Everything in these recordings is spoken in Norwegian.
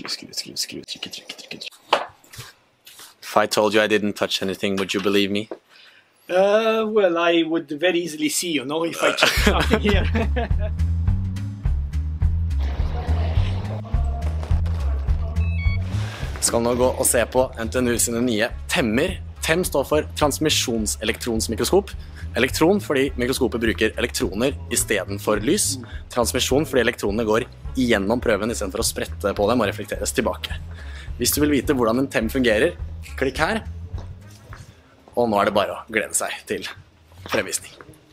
If I told you I didn't touch anything, would you believe me? Well, I would very easily see, you know, if I check something here. Skal nå gå og se på NTNU sine nye TEMmer. TEM står for transmisjonselektronsmikroskop. Elektron fordi mikroskopet bruker elektroner I stedet for lys. Transmisjon fordi elektronene går igjennom prøven I stedet for å sprette på dem og reflekteres tilbake. Hvis du vil vite hvordan en TEM fungerer, klikk her. Og nå det bare å glede seg til fremvisning.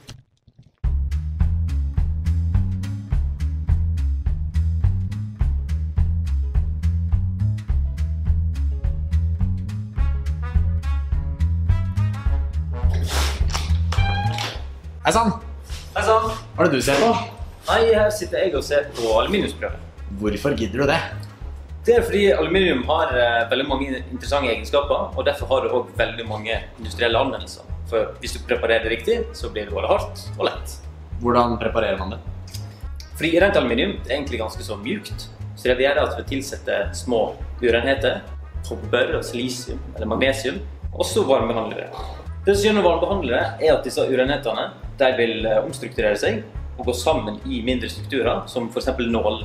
Hei sann! Hei sann! Hva det du ser på? Nei, her sitter jeg og ser på aluminiumsprøve. Hvorfor gidder du det? Det fordi aluminium har veldig mange interessante egenskaper, og derfor har det også veldig mange industrielle anvendelser. For hvis du preparerer det riktig, så blir det både hardt og lett. Hvordan preparerer man det? Fordi rent aluminium er egentlig ganske så mjukt, så det vi gjør at vi tilsetter små urenheter, kobber, silisium eller magnesium, og så varmebehandler det. Det som gjør når varmebehandlere er at disse urenhetene de vil omstrukturere seg og gå sammen I mindre strukturer, som for eksempel nål.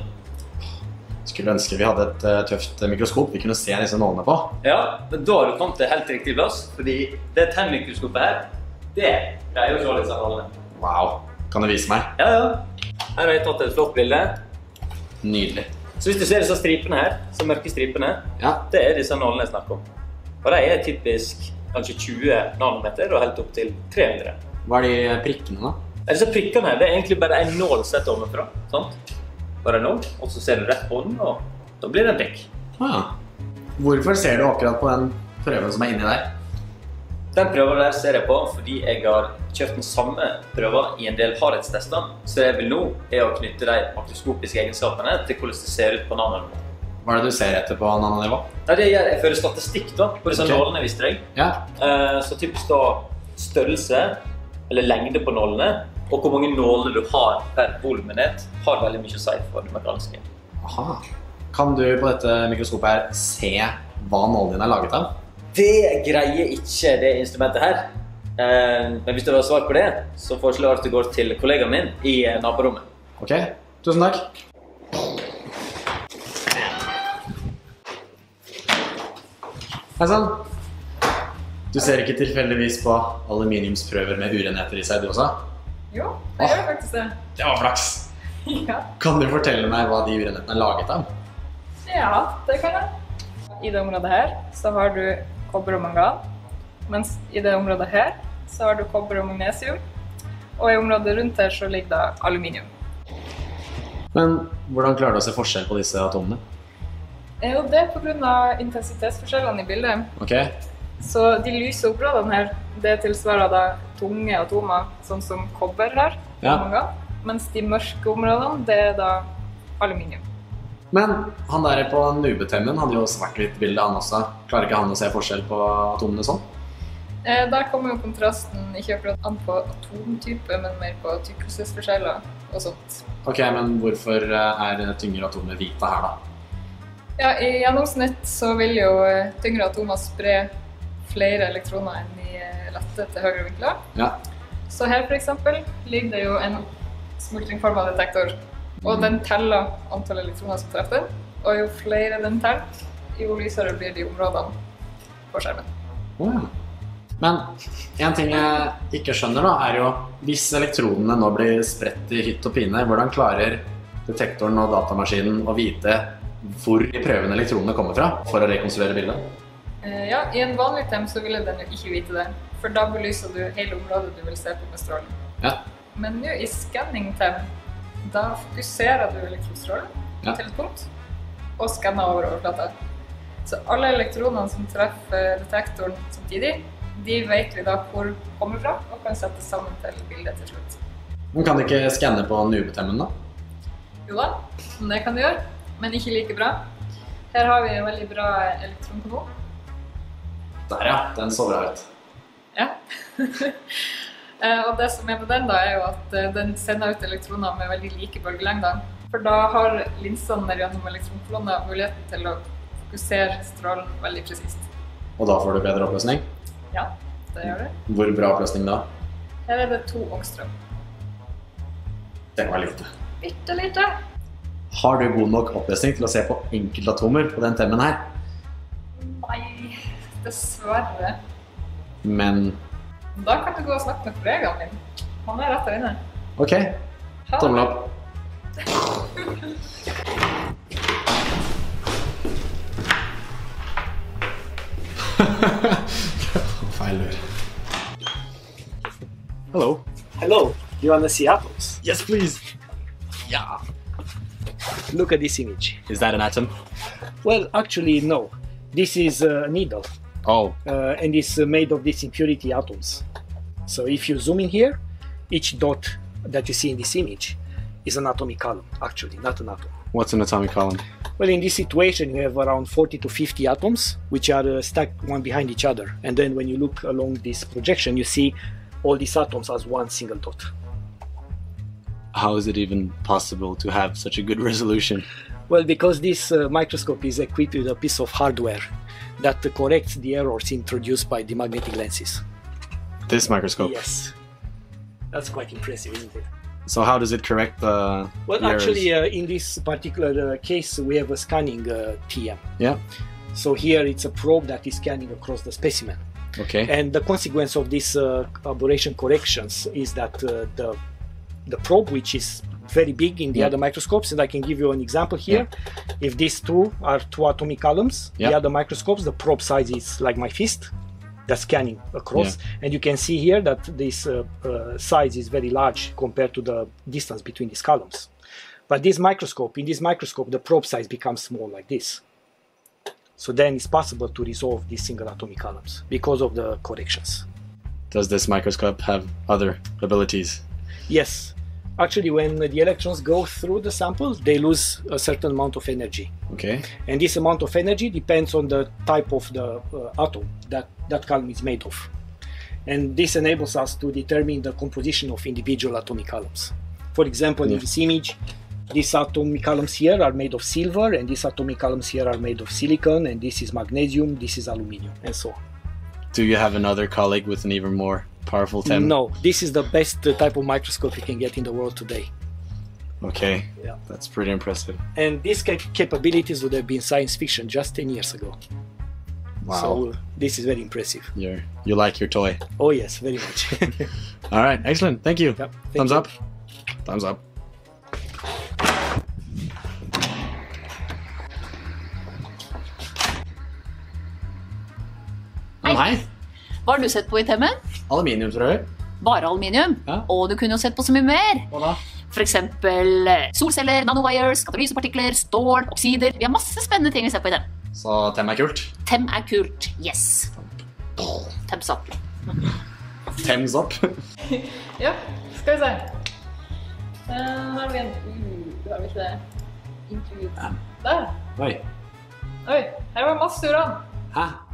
Skulle ønske vi hadde et tøft mikroskop vi kunne se disse nålene på. Ja, men da har du kommet til helt riktig plass, fordi det TEM-mikroskopet her, det greier å se disse nålene. Wow, kan du vise meg? Ja, ja. Her har jeg tatt et flott bilde. Nydelig. Så hvis du ser disse stripene her, så mørke stripene, ja. Det disse nålene jeg snakker om. Og de typisk kanskje 20 nanometer og helt opp til 300. Hva de prikkene da? Disse prikkene her, det egentlig bare en nål sett ovenfra, sant? Bare en nål, og så ser du rett på den, og da blir det en prikk. Ah. Hvorfor ser du akkurat på den prøven som inni der? Den prøven der ser jeg på fordi jeg har kjørt den samme prøven I en del hardhetstester, så det jeg vil nå å knytte de makroskopiske egenskapene til hvordan det ser ut på nanonivå. Hva det du ser etter på nanonivå? Nei, det gjør jeg fører statistikk da, på disse nålene visste jeg. Ja. Så typisk da størrelse, eller lengde på nålene, og hvor mange nåler du har per volumenhet, har veldig mye å si for det mekaniske. Aha. Kan du på dette mikroskopet her se hva nålene dine laget av? Det greier ikke det instrumentet her. Men hvis du vil ha svar på det, så foreslår jeg at du går til kollegaen min I naborommet. Ok, tusen takk. Hei sann! Du ser ikke tilfeldigvis på aluminiumsprøver med urenheter I seg, du også? Jo, det gjør faktisk det. Det var flaks! Ja. Kan du fortelle meg hva de urenhetene laget av? Ja, det kan jeg. I det området her så har du kobber og mangan, mens I det området her så har du kobber og magnesium, og I området rundt her så ligger det aluminium. Men hvordan klarer du å se forskjell på disse atomene? Jo, det på grunn av intensitetsforskjellene I bildet. Ok. Så de lyse områdene her, det tilsvarer da tunge atomer, sånn som kobber her, ja. mangan, mens de mørke områdene, det da aluminium. Men han der på nubetemmen hadde jo svart-hvitt bilde han også. Klarer ikke han å se forskjell på atomene sånn? Der kommer jo kontrasten ikke akkurat an på atomtype, men mer på tykkelsesforskjeller og sånt. Ok, men hvorfor tyngre atomer hvite her da? Ja, I gjennomsnitt så vil jo tyngre atomer spre flere elektroner enn de lette til høyre vinkler. Ja. Så her for eksempel ligger det jo en smultringformet detektor, og den teller antall elektroner som treffer den, og jo flere den teller, jo lysere blir de områdene på skjermen. Ja. Men en ting jeg ikke skjønner da, jo hvis elektronene nå blir spredt I hytt og pine, hvordan klarer detektoren og datamaskinen å vite hvor I prøven elektronene kommer fra for å rekonstruere bildet? Ja, I en vanlig TEM så ville den jo ikke vite det, for da belyser du hele området du vil se på med strålen. Ja. Men nå I scanning-TEM, da fokuserer du elektronstrålen til et punkt og skanner over overflata. Så alle elektronene som treffer detektoren samtidig, de vet vi da hvor kommer fra og kan sette sammen til bildet til slutt. Men kan du ikke skanne på nubetemmen da? Jo da, det kan du gjøre, men ikke like bra. Her har vi en veldig bra elektronkanon. Der ja, den så bra ut. Ja. Og det som med den da jo at den sender ut elektroner med veldig like bølgelengder. For da har linsene gjennom elektronkolonner muligheten til å fokusere strålen veldig presist. Og da får du bedre oppløsning? Ja, det gjør det. Hvor bra oppløsning da? Her er det 2 ångstrøm. Det var lite. Bitte lite. Har du god nok oppløsning til å se på enkeltatomer på den temmen her? Nei, dessverre. Men... Da kan du gå og snakke med kollegaen min. Han er rett der inne. Ok, tommel opp. Feil ord. Hello. Hello, you want to see atoms? Yes, please. Yeah. Look at this image. Is that an atom? Well, actually, no. This is a needle, Oh, and it's made of these impurity atoms. So if you zoom in here, each dot that you see in this image is an atomic column, actually, not an atom. what's an atomic column? Well, in this situation, you have around 40 to 50 atoms, which are stacked one behind each other. And then when you look along this projection, you see all these atoms as one single dot. How is it even possible to have such a good resolution? Well, because this microscope is equipped with a piece of hardware that corrects the errors introduced by the magnetic lenses. This microscope? Yes. That's quite impressive, isn't it? So how does it correct the Well, the errors? actually, in this particular case, we have a scanning TM. Yeah, So here it's a probe that is scanning across the specimen. okay. And the consequence of these aberration corrections is that the probe, which is very big in the other microscopes, and I can give you an example here. If these two are 2 atomic columns, the other microscopes, the probe size is like my fist. That's scanning across, and you can see here that this size is very large compared to the distance between these columns. But in this microscope, the probe size becomes small like this. So then it's possible to resolve these single atomic columns because of the corrections. Does this microscope have other abilities? Yes. Actually, when the electrons go through the sample, they lose a certain amount of energy. Okay. And this amount of energy depends on the type of the atom that column is made of. And this enables us to determine the composition of individual atomic columns. For example, in this image, these atomic columns here are made of silver, and these atomic columns here are made of silicon, and this is magnesium, this is aluminium, and so on. Do you have another colleague with an even more powerful TEM? No, this is the best type of microscope you can get in the world today. Okay, Yeah. that's pretty impressive. And these capabilities would have been science fiction just 10 years ago. Wow. So this is very impressive. You like your toy. Oh yes, very much. All right, excellent. Thank you. Yep, thank Thumbs you. up. Thumbs up. Hei. Hva har du sett på i temmen? Aluminiumsrør. Bare aluminium. Ja. Og du kunne jo sett på så mye mer. Hva da? For eksempel solceller, nanowires, katalysepartikler, stål, oksider. Vi har masse spennende ting vi ser på i dem. Så TEM er kult. TEM er kult. Yes. Thumbs up. Thumbs up. Ja, skal vi se. Her har vi en har vi ikke det? Intuit. Der. Oi. Oi, her var masse uran. Hæ?